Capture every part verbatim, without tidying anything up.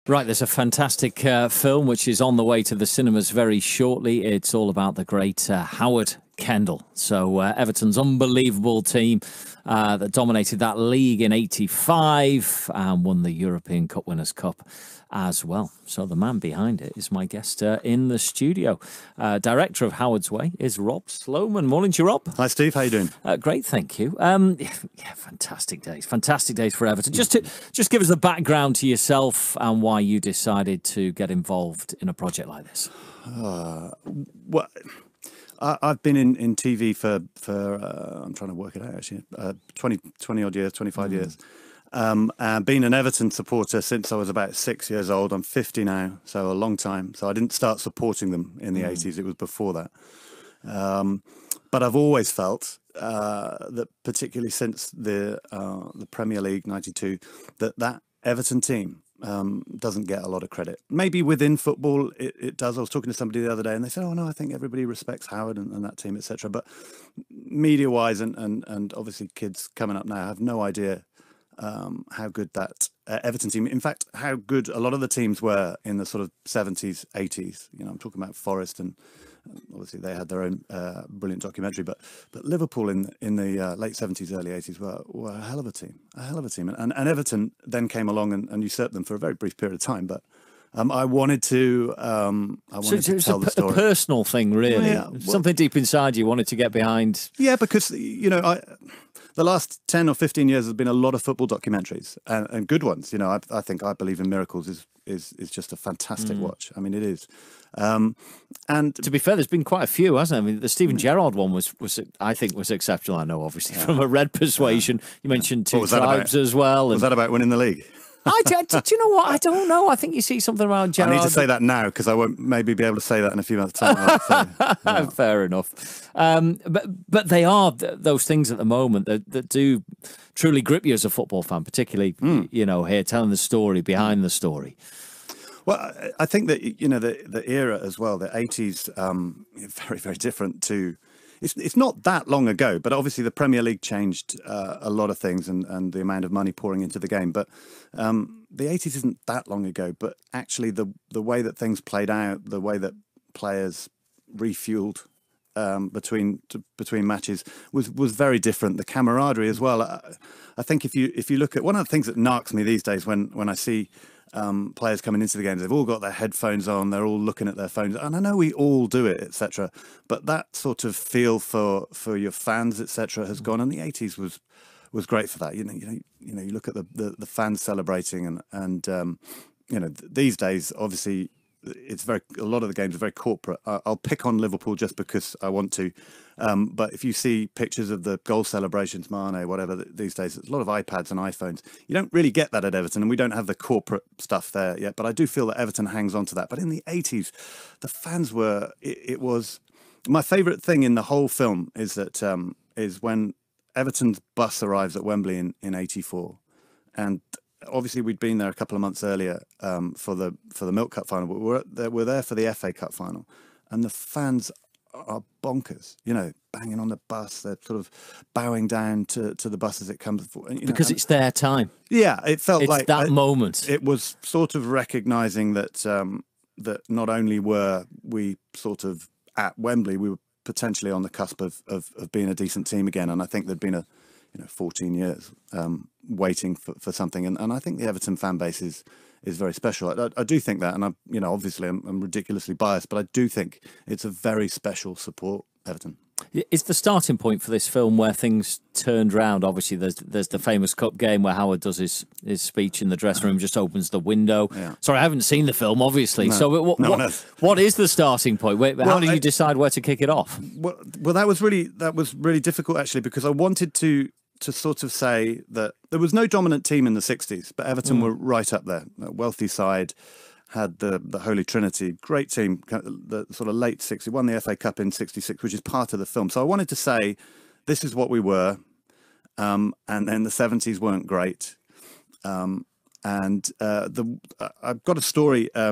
Right, there's a fantastic uh, film which is on the way to the cinemas very shortly. It's all about the great uh, Howard Kendall. So uh, Everton's unbelievable team uh, that dominated that league in eighty-five and won the European Cup Winners' Cup as well. So the man behind it is my guest uh, in the studio. Uh, director of Howard's Way is Rob Sloman. Morning to you, Rob. Hi, Steve. How you doing? Uh, great, thank you. Um, yeah, yeah, fantastic days. Fantastic days for Everton. Just to just give us the background to yourself and why you decided to get involved in a project like this. Uh, well, I, I've been in, in T V for, for uh, I'm trying to work it out, actually, uh, twenty, twenty odd years, twenty-five mm. years. Um, and been an Everton supporter since I was about six years old. I'm fifty now, so a long time. So I didn't start supporting them in the mm. eighties. It was before that. Um, but I've always felt uh, that, particularly since the uh, the Premier League ninety-two, that that Everton team um, doesn't get a lot of credit. Maybe within football it, it does. I was talking to somebody the other day, and they said, "Oh no, I think everybody respects Howard and, and that team, et cetera" But media-wise, and, and and obviously kids coming up now have no idea Um, how good that uh, Everton team, in fact, how good a lot of the teams were in the sort of seventies, eighties. You know, I'm talking about Forest, and obviously they had their own uh, brilliant documentary. But but Liverpool in in the uh, late seventies, early eighties were, were a hell of a team, a hell of a team. And and Everton then came along and, and usurped them for a very brief period of time. But um, I wanted to, um, I wanted so to tell a, the story. A personal thing, really. Yeah, well, something deep inside you wanted to get behind. Yeah, because you know I. The last ten or fifteen years has been a lot of football documentaries and, and good ones. You know, I, I think I Believe in Miracles is is is just a fantastic mm. watch. I mean, it is. Um, and to be fair, there's been quite a few, hasn't there? I mean, the Stephen Gerrard one was was I think was exceptional. I know, obviously, yeah. from a Red Persuasion. Yeah. You mentioned Two Tribes as well. And was that about winning the league? I, do, do you know what? I don't know. I think you see something around Gerrard. I need to say that now because I won't maybe be able to say that in a few months' time. So, yeah. Fair enough. Um, but but they are th those things at the moment that, that do truly grip you as a football fan, particularly, mm. you know, here telling the story behind the story. Well, I think that, you know, the, the era as well, the eighties, um, very, very different to... It's, it's not that long ago, but obviously the Premier League changed uh, a lot of things and, and the amount of money pouring into the game. But um, the eighties isn't that long ago, but actually the, the way that things played out, the way that players refueled um, between to, between matches was, was very different. The camaraderie as well. I, I think if you if you look at... One of the things that narks me these days when, when I see... Um, players coming into the games, they've all got their headphones on, they're all looking at their phones, and I know we all do it, et cetera. But that sort of feel for for your fans, et cetera, has gone. And the eighties was was great for that. You know, you know, you know, you look at the the, the fans celebrating, and and um, you know, th these days, obviously, it's very a lot of the games are very corporate. I, I'll pick on Liverpool just because I want to. Um, but if you see pictures of the goal celebrations, Mane, whatever, these days, there's a lot of iPads and iPhones. You don't really get that at Everton, and we don't have the corporate stuff there yet. But I do feel that Everton hangs on to that. But in the eighties, the fans were, it, it was, my favourite thing in the whole film is that, um, is when Everton's bus arrives at Wembley in, in eighty-four. And obviously we'd been there a couple of months earlier um, for the for the Milk Cup final, but we're, there, we're there for the F A Cup final. And the fans are bonkers, you know, banging on the bus. They're sort of bowing down to, to the bus as it comes. You know, because it's their time. Yeah, it felt it's like that I, moment. It was sort of recognising that um, that not only were we sort of at Wembley, we were potentially on the cusp of, of, of being a decent team again. And I think there'd been a, you know, fourteen years um, waiting for, for something. And, and I think the Everton fan base is is very special. I, I do think that, and I, you know, obviously I'm, I'm ridiculously biased, but I do think it's a very special support, Everton. Is the starting point for this film where things turned round? Obviously, there's there's the famous cup game where Howard does his his speech in the dressing room, just opens the window. Yeah. Sorry, I haven't seen the film, obviously. No, so, what, no what, what is the starting point? Wait, well, how did I, you decide where to kick it off? Well, well, that was really that was really difficult actually, because I wanted to. to sort of say that there was no dominant team in the sixties, but Everton mm. were right up there. A wealthy side, had the the Holy Trinity, great team, the sort of late sixties, won the F A Cup in sixty-six, which is part of the film. So I wanted to say, this is what we were, um, and then the seventies weren't great. Um, and uh, the I've got a story um,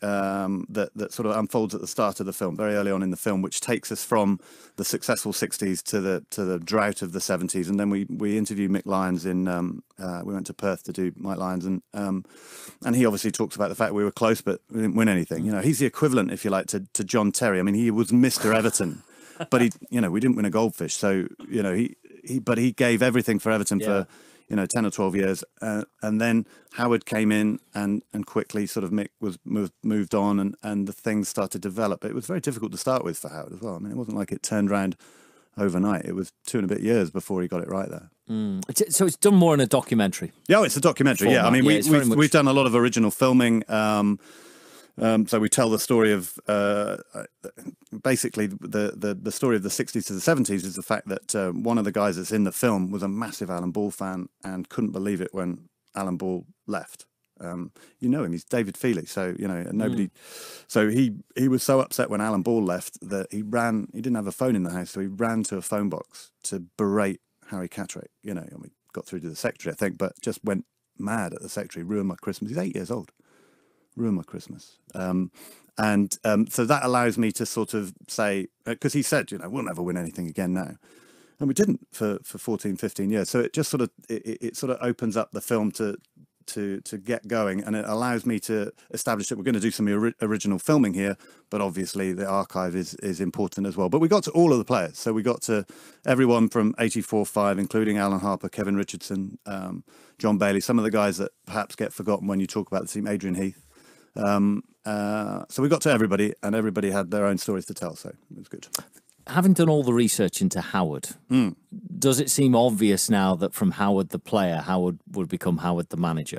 um, that that sort of unfolds at the start of the film, very early on in the film, which takes us from the successful sixties to the to the drought of the seventies, and then we we interview Mick Lyons in. Um, uh, we went to Perth to do Mike Lyons, and um, and he obviously talks about the fact we were close, but we didn't win anything. You know, he's the equivalent, if you like, to to John Terry. I mean, he was Mister Everton, but he, you know, we didn't win a goldfish. So you know, he he, but he gave everything for Everton yeah. for. You know, ten or twelve years, uh, and then Howard came in, and and quickly sort of Mick was moved moved on, and and the things started to develop. It was very difficult to start with for Howard as well. I mean, it wasn't like it turned around overnight. It was two and a bit years before he got it right there. Mm. So it's done more in a documentary. Yeah, oh, it's a documentary. Format. Yeah, I mean, we, yeah, we've much... we've done a lot of original filming. Um, Um, so we tell the story of uh, basically the, the the story of the sixties to the seventies is the fact that uh, one of the guys that's in the film was a massive Alan Ball fan and couldn't believe it when Alan Ball left. Um, you know him; he's David Feely. So you know nobody. Mm. So he he was so upset when Alan Ball left that he ran. He didn't have a phone in the house, so he ran to a phone box to berate Harry Catterick. You know, and we got through to the secretary, I think, but just went mad at the secretary. Ruined my Christmas. He's eight years old. Ruin my Christmas. Um, and um, so that allows me to sort of say, because he said, you know, we'll never win anything again now. And we didn't for, for fourteen, fifteen years. So it just sort of, it, it sort of opens up the film to, to, to get going. And it allows me to establish that we're going to do some ori original filming here, but obviously the archive is, is important as well. But we got to all of the players. So we got to everyone from eighty-four five, including Alan Harper, Kevin Richardson, um, John Bailey, some of the guys that perhaps get forgotten when you talk about the team, Adrian Heath. Um, uh, so we got to everybody, and everybody had their own stories to tell, so it was good. Having done all the research into Howard, mm. does it seem obvious now that from Howard the player, Howard would become Howard the manager?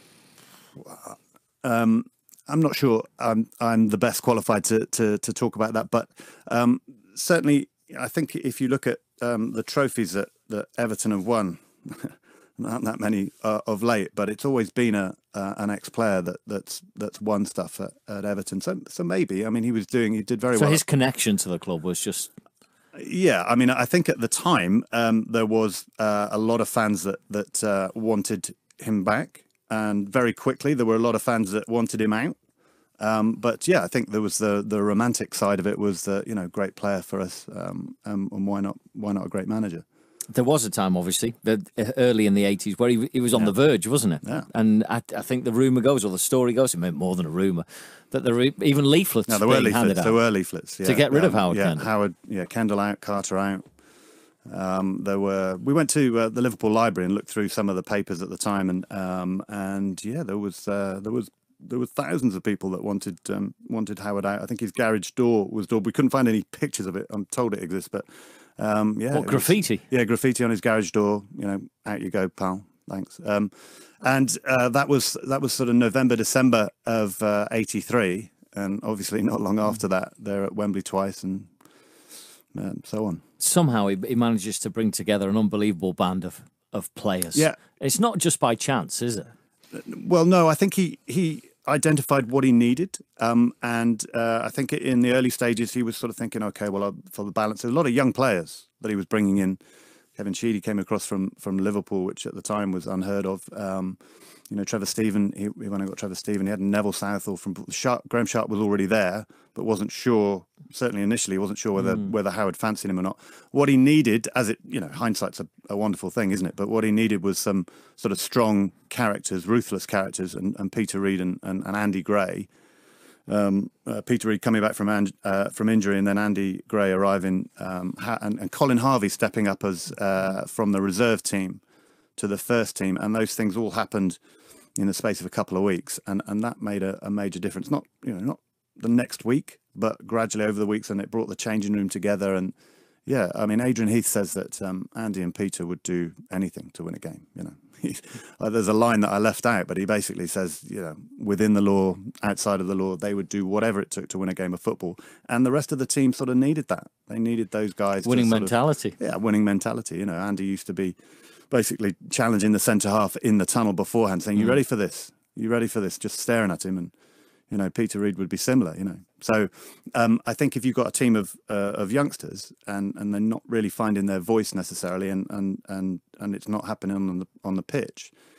Um, I'm not sure I'm, I'm the best qualified to, to, to talk about that, but um, certainly I think if you look at um, the trophies that, that Everton have won, not that many uh, of late, but it's always been a uh, an ex-player that that's that's won stuff at, at Everton. So so maybe I mean he was doing he did very so well. So his connection to the club was just yeah. I mean I think at the time um, there was uh, a lot of fans that that uh, wanted him back, and very quickly there were a lot of fans that wanted him out. Um, but yeah, I think there was the the romantic side of it was the you know great player for us, um, um, and why not why not a great manager. There was a time, obviously, that early in the eighties where he, he was on yeah. the verge, wasn't it? Yeah. And I, I think the rumour goes, or the story goes, it meant more than a rumour, that there were even leaflets no, there were being leaflets. handed out. There were leaflets, yeah. To get rid um, of Howard yeah, Kendall. Howard, yeah, Kendall out, Carter out. Um, there were. We went to uh, the Liverpool Library and looked through some of the papers at the time, and um, and yeah, there was uh, there was there were thousands of people that wanted um, wanted Howard out. I think his garage door was door. We couldn't find any pictures of it. I'm told it exists, but. Um, yeah, what graffiti? Was, yeah, graffiti on his garage door. You know, out you go, pal. Thanks. Um, and uh, that was that was sort of November, December of uh, eighty-three, and obviously not long after that, they're at Wembley twice, and uh, so on. Somehow he, he manages to bring together an unbelievable band of of players. Yeah, it's not just by chance, is it? Well, no, I think he he. identified what he needed, um, and uh, I think in the early stages he was sort of thinking, okay, well, for the balance, there's a lot of young players that he was bringing in. Kevin Sheedy came across from from Liverpool, which at the time was unheard of. Um, you know, Trevor Stephen, he, when I got Trevor Stephen, he had Neville Southall from Sharp. Graham Sharp was already there, but wasn't sure, certainly initially, wasn't sure whether mm. whether Howard fancied him or not. What he needed, as it, you know, hindsight's a, a wonderful thing, isn't it? But what he needed was some sort of strong characters, ruthless characters, and, and Peter Reid and, and, and Andy Gray. Um, uh, Peter Reid coming back from uh, from injury, and then Andy Gray arriving, um, and, and Colin Harvey stepping up as uh, from the reserve team to the first team, and those things all happened in the space of a couple of weeks, and and that made a, a major difference. Not you know not the next week, but gradually over the weeks, and it brought the changing room together. And yeah, I mean, Adrian Heath says that um, Andy and Peter would do anything to win a game. You know, uh, there's a line that I left out, but he basically says, you know, within the law, outside of the law, they would do whatever it took to win a game of football. And the rest of the team sort of needed that. They needed those guys. Winning to mentality. Of, yeah, winning mentality. You know, Andy used to be basically challenging the centre half in the tunnel beforehand, saying, "You mm. ready for this? You ready for this?" Just staring at him, and you know, Peter Reid would be similar. You know, so um, I think if you've got a team of uh, of youngsters and and they're not really finding their voice necessarily, and and and and it's not happening on the on the pitch,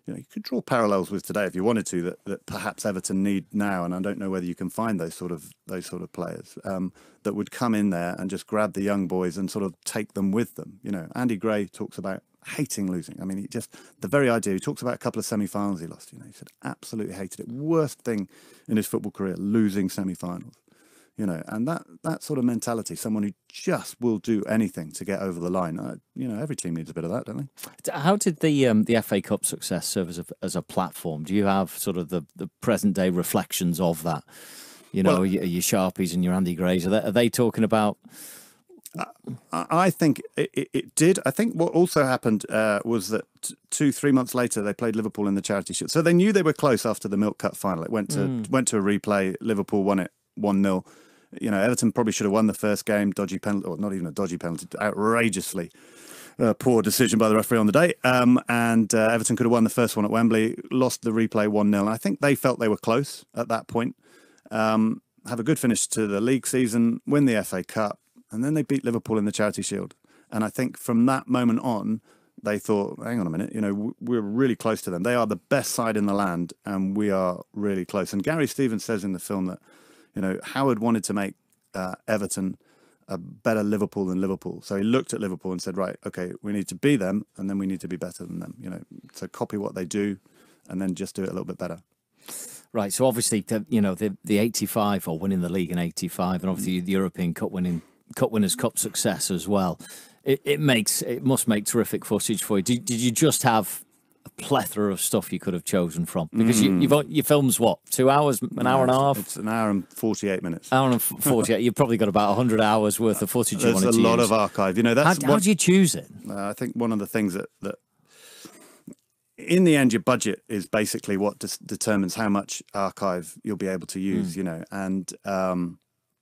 you know, you could draw parallels with today if you wanted to, that, that perhaps Everton need now, and I don't know whether you can find those sort of those sort of players um, that would come in there and just grab the young boys and sort of take them with them. You know, Andy Gray talks about hating losing. I mean, he just, the very idea, he talks about a couple of semi-finals he lost, you know, he said absolutely hated it. Worst thing in his football career, losing semi-finals. You know, and that, that sort of mentality, someone who just will do anything to get over the line. Uh, you know, every team needs a bit of that, don't they? How did the um, the F A Cup success serve as a, as a platform? Do you have sort of the, the present day reflections of that? You know, well, your, your Sharpies and your Andy Grays, are they, are they talking about? Uh, I think it, it, it did. I think what also happened uh, was that t two, three months later, they played Liverpool in the Charity Shield. So they knew they were close after the Milk Cup final. It went to, mm. went to a replay. Liverpool won it one nil. You know, Everton probably should have won the first game. Dodgy penalty, or not even a dodgy penalty, outrageously uh, poor decision by the referee on the day. Um, and uh, Everton could have won the first one at Wembley, lost the replay one nil. And I think they felt they were close at that point. Um, have a good finish to the league season, win the F A Cup, and then they beat Liverpool in the Charity Shield. And I think from that moment on, they thought, hang on a minute, you know, we're really close to them. They are the best side in the land, and we are really close. And Gary Stevens says in the film that, you know, Howard wanted to make uh, Everton a better Liverpool than Liverpool. So he looked at Liverpool and said, right, okay, we need to be them, and then we need to be better than them. You know, so copy what they do, and then just do it a little bit better. Right. So obviously, the, you know, the the eighty-five, or winning the league in eighty-five, and obviously the European Cup winning, Cup Winners' Cup success as well. It it makes it must make terrific footage for you. Did, did you just have a plethora of stuff you could have chosen from? Because mm. you, you've your film's what, two hours, an hour and a half? It's an hour and forty-eight minutes. Hour and forty-eight. You've probably got about a hundred hours worth of footage. There's you wanted a to lot use. of archive. You know, that's how, how do you choose it? Uh, I think one of the things that that in the end, your budget is basically what determines how much archive you'll be able to use. Mm. You know, and um,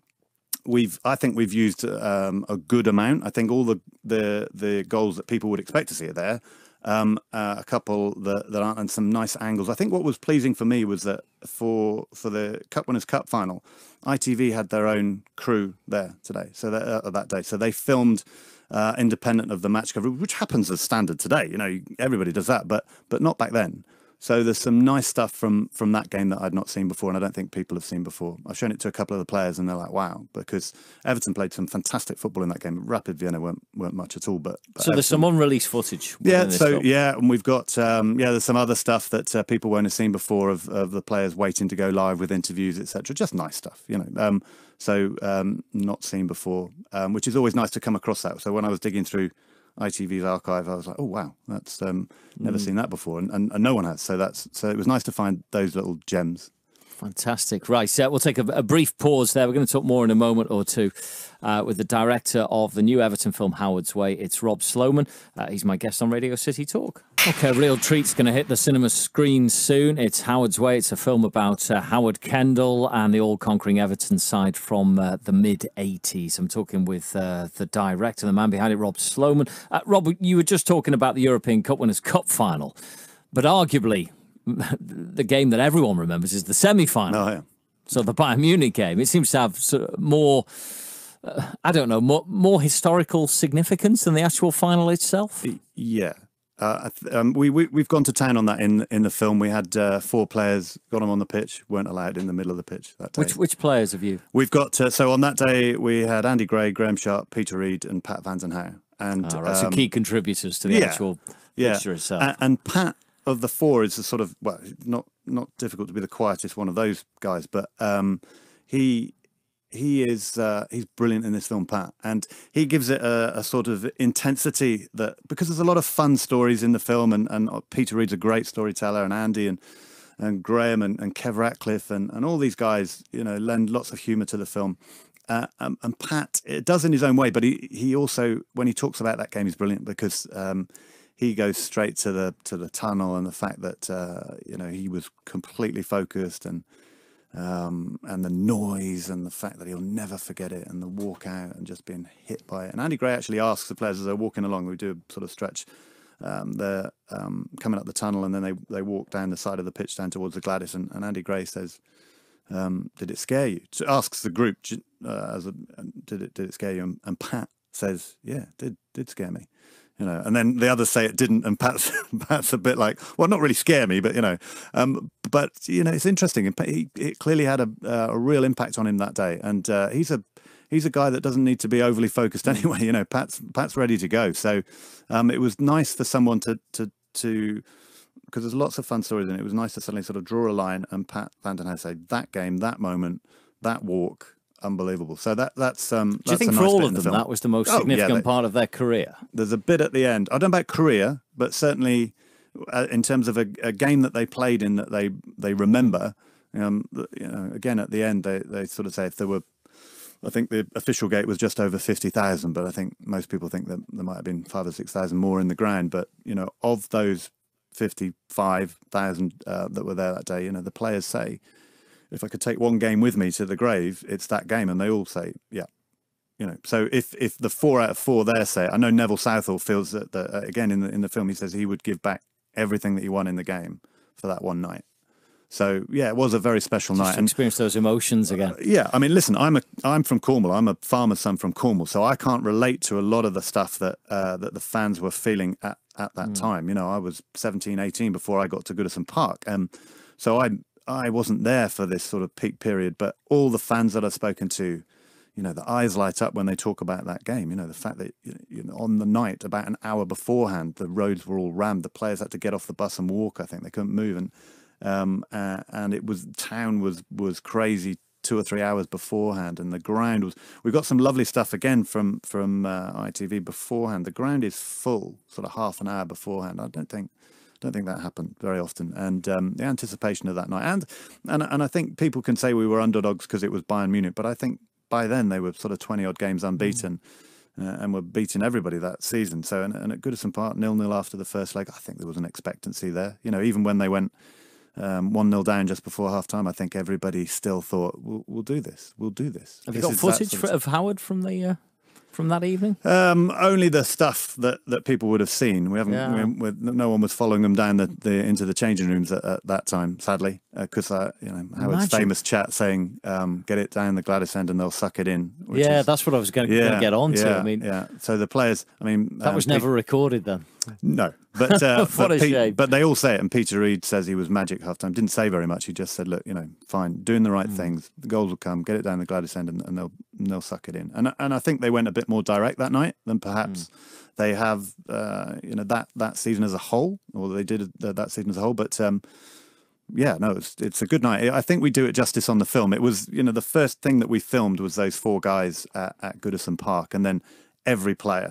we've I think we've used um, a good amount. I think all the the the goals that people would expect to see are there. Um, uh, a couple that, that aren't, and some nice angles. I think what was pleasing for me was that for for the Cup Winners' Cup final, I T V had their own crew there today, so that, uh, that day. So they filmed uh, independent of the match coverage, which happens as standard today. You know, everybody does that, but but not back then. So there's some nice stuff from from that game that I'd not seen before, and I don't think people have seen before. I've shown it to a couple of the players, and they're like, "Wow!" Because Everton played some fantastic football in that game. Rapid Vienna weren't weren't much at all, but, but so Everton, there's some unreleased footage. Yeah, so film. yeah, and we've got um, yeah, there's some other stuff that uh, people won't have seen before of of the players waiting to go live with interviews, et cetera. Just nice stuff, you know. Um, so um, not seen before, um, which is always nice to come across that. So when I was digging through I T V's archive, I was like, oh wow, that's um, never mm. seen that before, and, and, and no one has. So that's so it was nice to find those little gems. Fantastic. Right, so we'll take a, a brief pause there. We're going to talk more in a moment or two uh, with the director of the new Everton film, Howard's Way. It's Rob Sloman. Uh, he's my guest on Radio City Talk. Okay, a real treat's going to hit the cinema screen soon. It's Howard's Way. It's a film about uh, Howard Kendall and the all-conquering Everton side from uh, the mid eighties. I'm talking with uh, the director, the man behind it, Rob Sloman. Uh, Rob, you were just talking about the European Cup Winners' Cup final, but arguably the game that everyone remembers is the semi-final. Oh, yeah. So the Bayern Munich game. It seems to have sort of more, uh, I don't know, more, more historical significance than the actual final itself. Yeah. Uh, um, we, we, we've gone to town on that in in the film. We had uh, four players, got them on the pitch, weren't allowed in the middle of the pitch that day. Which, which players have you? We've got, uh, so on that day, we had Andy Gray, Graham Sharp, Peter Reid and Pat van den Houw. And, oh, right. um, so key contributors to the yeah, actual yeah. picture itself. And, and Pat, of the four, is a sort of, well, not not difficult to be the quietest one of those guys, but um, he he is uh, he's brilliant in this film, Pat, and he gives it a, a sort of intensity that, because there's a lot of fun stories in the film, and, and Peter Reid's a great storyteller, and Andy and and Graham and, and Kev Ratcliffe and, and all these guys, you know, lend lots of humour to the film. Uh, um, and Pat, it does in his own way, but he he also, when he talks about that game, he's brilliant because um, he goes straight to the to the tunnel, and the fact that uh, you know, he was completely focused, and um, and the noise, and the fact that he'll never forget it, and the walk out and just being hit by it. And Andy Gray actually asks the players as they're walking along, we do a sort of stretch, um, they're um, coming up the tunnel, and then they they walk down the side of the pitch down towards the Gladys, and, and Andy Gray says, um, "Did it scare you?" So asks the group, uh, as a, "Did it did it scare you?" And, and Pat says, "Yeah, it did did scare me." You know, and then the others say it didn't, and Pat's Pat's a bit like, well, not really scare me, but you know, um, but you know, it's interesting. He it clearly had a uh, a real impact on him that day, and uh, he's a he's a guy that doesn't need to be overly focused anyway. You know, Pat's Pat's ready to go. So um, it was nice for someone to to to because there's lots of fun stories, and it was nice to suddenly sort of draw a line and Pat Van den Hove say that game, that moment, that walk. Unbelievable. So that that's um. Do you think for all of them that was the most significant oh, yeah, they, part of their career? There's a bit at the end. I don't know about career, but certainly uh, in terms of a, a game that they played in that they they remember. Um, you know, again at the end they they sort of say if there were, I think the official gate was just over fifty thousand, but I think most people think that there might have been five or six thousand more in the ground. But you know, of those fifty-five thousand uh, that were there that day, you know, the players say, if I could take one game with me to the grave, it's that game. And they all say, yeah, you know. So if if the four out of four there say, I know Neville Southall feels that, that uh, again, in the, in the film, he says he would give back everything that he won in the game for that one night. So, yeah, it was a very special Just night. To experience those emotions again. Uh, yeah, I mean, listen, I'm a I'm from Cornwall. I'm a farmer's son from Cornwall, so I can't relate to a lot of the stuff that uh, that the fans were feeling at, at that mm. time. You know, I was seventeen, eighteen before I got to Goodison Park. Um, so I I wasn't there for this sort of peak period, but all the fans that I've spoken to, you know, the eyes light up when they talk about that game. You know, the fact that, you know, on the night, about an hour beforehand, the roads were all rammed. The players had to get off the bus and walk. I think they couldn't move. And Um, uh, and it was town was was crazy two or three hours beforehand, and the ground was. We got some lovely stuff again from from uh, I T V beforehand. The ground is full, sort of half an hour beforehand. I don't think don't think that happened very often. And um, the anticipation of that night, and and and I think people can say we were underdogs because it was Bayern Munich, but I think by then they were sort of twenty odd games unbeaten. Mm. Uh, and were beating everybody that season. So, and, and at Goodison Park, nil nil after the first leg, I think there was an expectancy there. You know, even when they went Um, one nil down just before half time, I think everybody still thought, we'll, we'll do this, we'll do this. Have you this got footage sort of, of Howard from the uh, from that evening? Um, only the stuff that, that people would have seen. We haven't, yeah. we, we, no one was following them down the, the into the changing rooms at, at that time, sadly, because uh, you know, Howard's Imagine. famous chat saying, um, get it down the Gladys end and they'll suck it in. Yeah, is, that's what I was going to yeah, get on to. Yeah, I mean, yeah. So the players, I mean, that um, was never recorded then. No, but uh, what but, a Pete, shame. but they all say it, and Peter Reid says he was magic half time. Didn't say very much. He just said, "Look, you know, fine, doing the right mm. things. The goals will come. Get it down the Gladys end, and, and they'll and they'll suck it in." And and I think they went a bit more direct that night than perhaps mm. they have, uh, you know, that that season as a whole, or they did uh, that season as a whole. But um, yeah, no, it's it's a good night. I think we do it justice on the film. It was, you know, the first thing that we filmed was those four guys at, at Goodison Park, and then every player.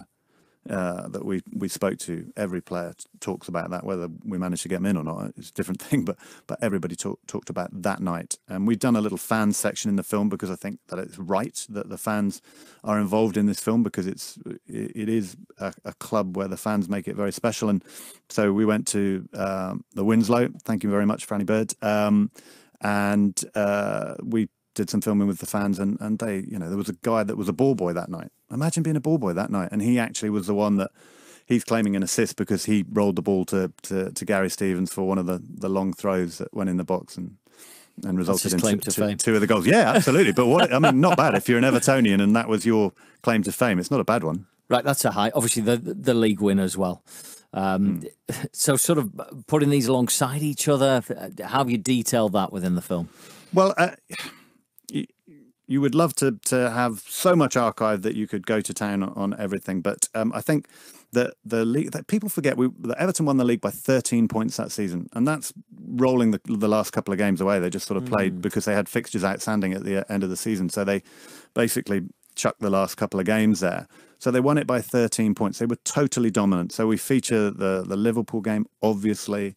Uh, that we we spoke to, every player talks about that. Whether we managed to get them in or not is a different thing, but but everybody talk, talked about that night. And we've done a little fan section in the film because I think that it's right that the fans are involved in this film, because it's it, it is a, a club where the fans make it very special. And so we went to um, the Winslow. Thank you very much, Franny Bird, um, and uh, we did some filming with the fans, and, and they, you know, there was a guy that was a ball boy that night. Imagine being a ball boy that night. And he actually was the one that he's claiming an assist because he rolled the ball to, to, to Gary Stevens for one of the, the long throws that went in the box and and resulted in two, two, two of the goals. Yeah, absolutely. But what, I mean, not bad if you're an Evertonian and that was your claim to fame. It's not a bad one. Right, that's a high. Obviously, the the league win as well. Um, mm. So sort of putting these alongside each other, how have you detailed that within the film? Well, uh, you, you would love to to have so much archive that you could go to town on, on everything, but um, I think that the league, that people forget, we that Everton won the league by thirteen points that season, and that's rolling the the last couple of games away. They just sort of played mm. because they had fixtures outstanding at the end of the season, so they basically chucked the last couple of games there. So they won it by thirteen points. They were totally dominant. So we feature the the Liverpool game, obviously.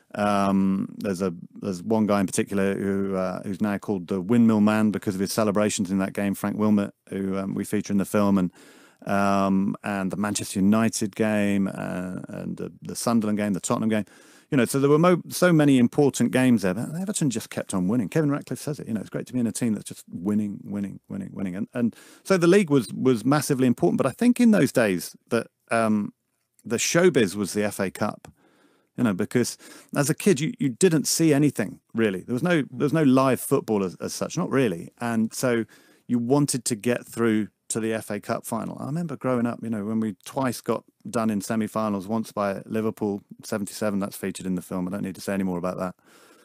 Um, there's a there's one guy in particular who uh, who's now called the Windmill Man because of his celebrations in that game, Frank Wilmot, who um, we feature in the film, and um, and the Manchester United game, uh, and the, the Sunderland game, the Tottenham game. You know, so there were mo so many important games there. But Everton just kept on winning. Kevin Ratcliffe says it. You know, it's great to be in a team that's just winning, winning, winning, winning. And and so the league was was massively important. But I think in those days that um, the showbiz was the F A Cup. You know, because as a kid, you, you didn't see anything, really. There was no there was no live football as, as such, not really. And so you wanted to get through to the F A Cup final. I remember growing up, you know, when we twice got done in semi-finals, once by Liverpool, seventy-seven, that's featured in the film. I don't need to say any more about that.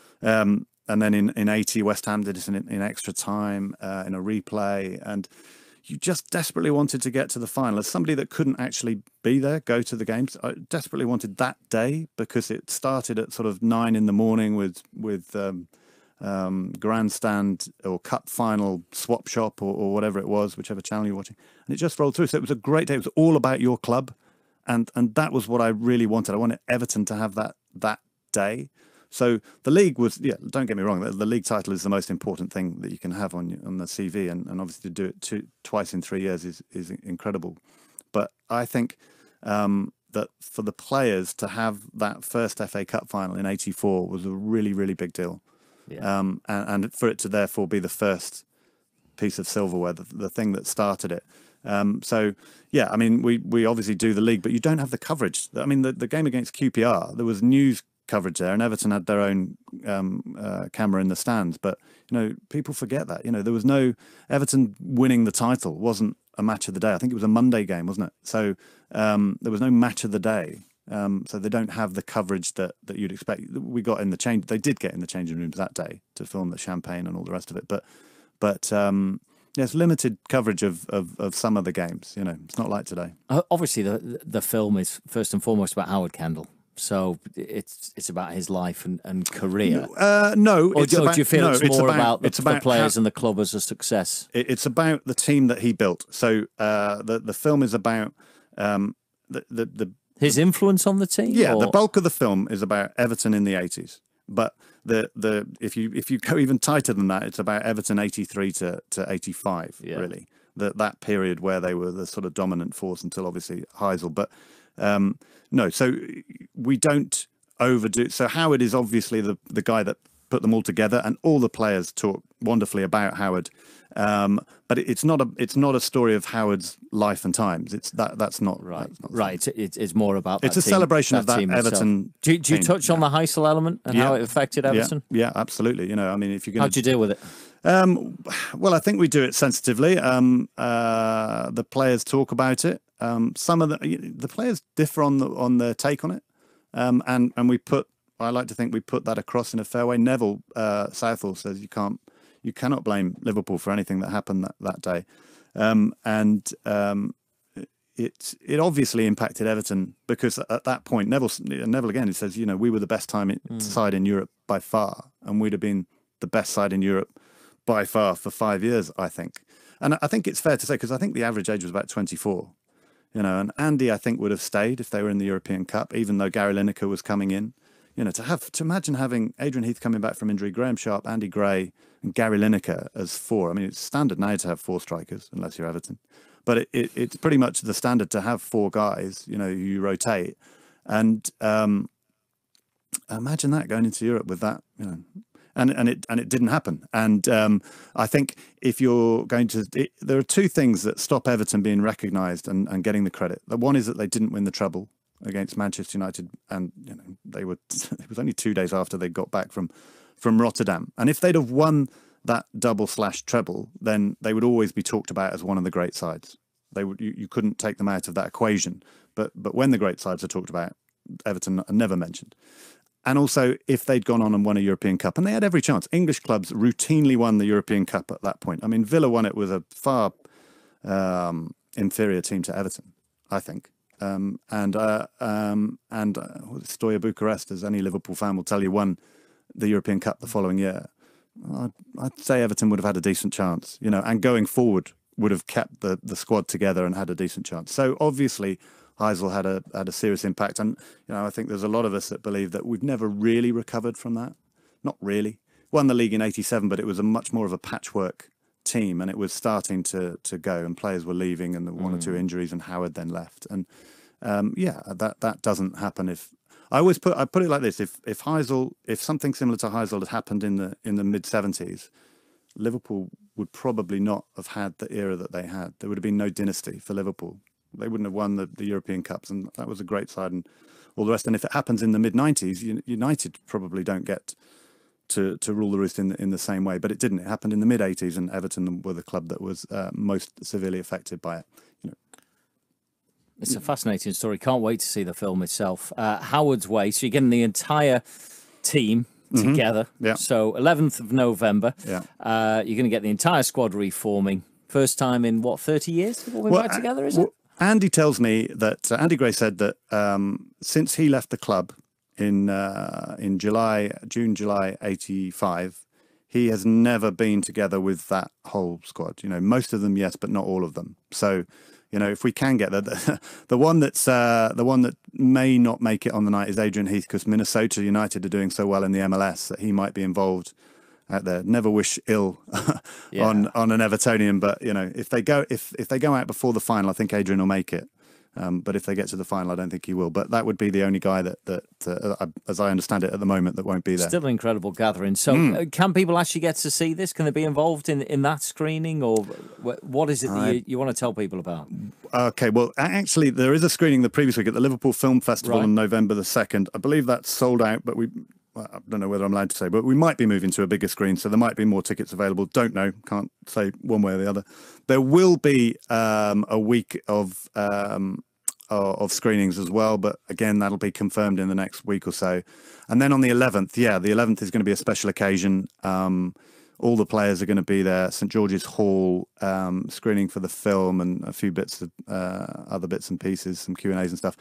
Um, and then in, in eighty, West Ham did it in, in extra time, uh, in a replay. And you just desperately wanted to get to the final. As somebody that couldn't actually be there, go to the games, I desperately wanted that day, because it started at sort of nine in the morning with, with um, um, grandstand or cup final swap shop or, or whatever it was, whichever channel you're watching. And it just rolled through. So it was a great day. It was all about your club. And, and that was what I really wanted. I wanted Everton to have that, that day. So the league was, yeah, don't get me wrong, the, the league title is the most important thing that you can have on on the C V, and, and obviously to do it two, twice in three years is, is incredible. But I think um, that for the players to have that first F A Cup final in eighty-four was a really, really big deal. Yeah. Um, and, and for it to therefore be the first piece of silverware, the, the thing that started it. Um, so, yeah, I mean, we, we obviously do the league, but you don't have the coverage. I mean, the, the game against Q P R, there was news coverage there, and Everton had their own um, uh, camera in the stands. But, you know, people forget that. You know, there was no Everton winning the title wasn't a match of the day. I think it was a Monday game, wasn't it? So um, there was no match of the day. Um, so they don't have the coverage that, that you'd expect. We got in the change. They did get in the changing rooms that day to film the champagne and all the rest of it. But, but um, yes, limited coverage of, of, of some of the games. You know, it's not like today. Uh, obviously, the the film is first and foremost about Howard Kendall. So it's it's about his life and, and career. Uh, no, or, it's do, about, or do you feel no, it's, it's more about, about, the, it's about the players how, and the club as a success? It, it's about the team that he built. So uh, the the film is about um, the, the the his influence on the team. Yeah, or? the bulk of the film is about Everton in the eighties. But the the if you if you go even tighter than that, it's about Everton eighty-three to to eighty-five. Yeah. Really, that that period where they were the sort of dominant force until obviously Heysel. But um, no, so we don't overdo. So Howard is obviously the the guy that put them all together, and all the players talk wonderfully about Howard. Um, but it, it's not a it's not a story of Howard's life and times. It's that that's not right. That's not right. It's, it's more about that it's a team, celebration that of that team Everton. Do, do you team. touch on yeah. the Heysel element and yeah. how it affected Everton? Yeah, yeah, absolutely. You know, I mean, if you're going, how'd you deal with it? Um, well, I think we do it sensitively. Um, uh, the players talk about it. Um, some of the the players differ on the on their take on it, um, and and we put. I like to think we put that across in a fair way. Neville uh, Southall says you can't, you cannot blame Liverpool for anything that happened that, that day, um, and um, it it obviously impacted Everton because at that point Neville Neville again he says you know we were the best time in, mm. side in Europe by far, and we'd have been the best side in Europe by far for five years I think, and I think it's fair to say because I think the average age was about twenty-four, you know, and Andy I think would have stayed if they were in the European Cup even though Gary Lineker was coming in. You know, to have to imagine having Adrian Heath coming back from injury, Graham Sharp, Andy Gray, and Gary Lineker as four. I mean, it's standard now to have four strikers, unless you're Everton. But it, it, it's pretty much the standard to have four guys. You know, you rotate, and um, imagine that going into Europe with that. You know, and and it and it didn't happen. And um, I think if you're going to, it, there are two things that stop Everton being recognised and, and getting the credit. The one is that they didn't win the treble against Manchester United, and you know they were. It was only two days after they got back from from Rotterdam, and if they'd have won that double slash treble, then they would always be talked about as one of the great sides. They would you, you couldn't take them out of that equation. But but when the great sides are talked about, Everton are never mentioned. And also, if they'd gone on and won a European Cup, and they had every chance, English clubs routinely won the European Cup at that point. I mean, Villa won it with a far um, inferior team to Everton, I think. Um, and uh, um, and uh, Stoya Bucharest, as any Liverpool fan will tell you, won the European Cup the following year. I'd, I'd say Everton would have had a decent chance, you know, and going forward would have kept the, the squad together and had a decent chance. So obviously, Heysel had a had a serious impact, and you know, I think there's a lot of us that believe that we've never really recovered from that. Not really. Won the league in eighty-seven, but it was a much more of a patchwork team, and it was starting to to go, and players were leaving, and there were one mm. or two injuries, and Howard then left, and um, yeah, that that doesn't happen. If I always put I put it like this: if if Heysel, if something similar to Heysel had happened in the in the mid seventies, Liverpool would probably not have had the era that they had. There would have been no dynasty for Liverpool. They wouldn't have won the, the European Cups, and that was a great side, and all the rest. And if it happens in the mid nineties, United probably don't get to to rule the roost in in the same way, but it didn't. It happened in the mid eighties, and Everton were the club that was uh, most severely affected by it. You know. It's a fascinating story. Can't wait to see the film itself. Uh, Howard's Way. So you're getting the entire team together. Mm-hmm. Yeah. So eleventh of November. Yeah. Uh, you're going to get the entire squad reforming. First time in what, thirty years that we'll be well, back together, is well, it? Andy tells me that uh, Andy Gray said that um, since he left the club in uh, in July, June, July eighty-five, he has never been together with that whole squad. You know, most of them, yes, but not all of them. So, you know, if we can get that, the, the one that's uh, the one that may not make it on the night is Adrian Heath, because Minnesota United are doing so well in the M L S that he might be involved out there. Never wish ill yeah. on on an Evertonian, but you know, if they go if if they go out before the final, I think Adrian will make it. Um, but if they get to the final, I don't think he will. But that would be the only guy that, that uh, as I understand it at the moment, that won't be there. Still an incredible gathering. So mm. uh, can people actually get to see this? Can they be involved in, in that screening? Or what is it that I, you, you want to tell people about? Okay, well, actually, there is a screening the previous week at the Liverpool Film Festival right. on November the second. I believe that's sold out, but we... Well, I don't know whether I'm allowed to say, but we might be moving to a bigger screen, so there might be more tickets available. Don't know, can't say one way or the other. There will be um, a week of um, of screenings as well, but again, that'll be confirmed in the next week or so. And then on the eleventh, yeah, the eleventh is going to be a special occasion. Um, all the players are going to be there. St George's Hall um, screening for the film, and a few bits of uh, other bits and pieces, some Q and A's and stuff.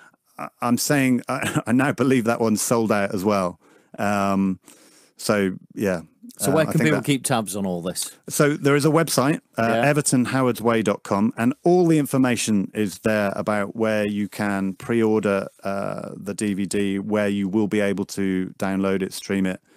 I'm saying I, I now believe that one's sold out as well. Um, so, yeah. So where uh, can people that, keep tabs on all this? So there is a website, uh, yeah. everton howards way dot com, and all the information is there about where you can pre-order uh, the D V D, where you will be able to download it, stream it.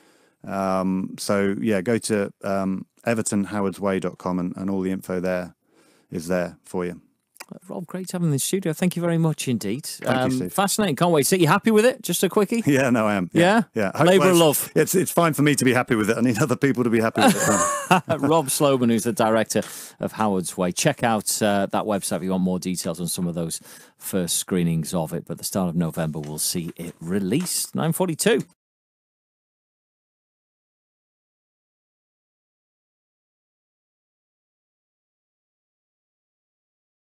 Um, so, yeah, go to um, everton howards way dot com, and, and all the info there is there for you. Rob, great to have him in the studio. Thank you very much indeed. Thank um, you, Steve. Fascinating. Can't wait. So you happy with it? Just a quickie? Yeah, no, I am. Yeah? Yeah. yeah. Labour of love. It's, it's fine for me to be happy with it. I need other people to be happy with it. Rob Sloman, who's the director of Howard's Way. Check out uh, that website if you want more details on some of those first screenings of it. But the start of November, we'll see it released. nine forty-two.